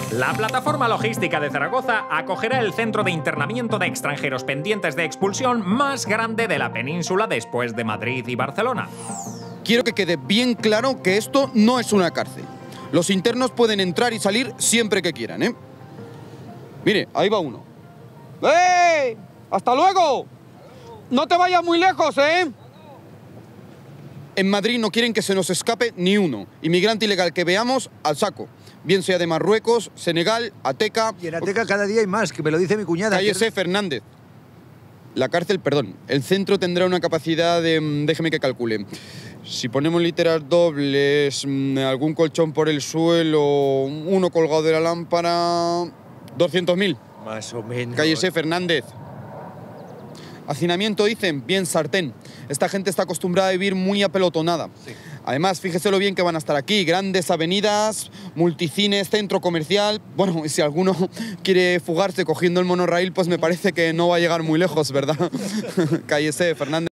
La plataforma logística de Zaragoza acogerá el centro de internamiento de extranjeros pendientes de expulsión más grande de la península después de Madrid y Barcelona. Quiero que quede bien claro que esto no es una cárcel. Los internos pueden entrar y salir siempre que quieran, ¿eh? Mire, ahí va uno. ¡Hey! ¡Hasta luego! No te vayas muy lejos, ¿eh? En Madrid no quieren que se nos escape ni uno. Inmigrante ilegal que veamos, al saco. Bien sea de Marruecos, Senegal, Ateca... Y en Ateca cada día hay más, que me lo dice mi cuñada. Cállese, Fernández. La cárcel, perdón, el centro tendrá una capacidad de... déjeme que calcule. Si ponemos literas dobles, algún colchón por el suelo, uno colgado de la lámpara... 200.000. Más o menos. Cállese, Fernández. Hacinamiento, dicen, bien sartén. Esta gente está acostumbrada a vivir muy apelotonada. Sí. Además, fíjese lo bien que van a estar aquí. Grandes avenidas, multicines, centro comercial. Bueno, y si alguno quiere fugarse cogiendo el monorraíl, pues me parece que no va a llegar muy lejos, ¿verdad? Cállese, Fernández.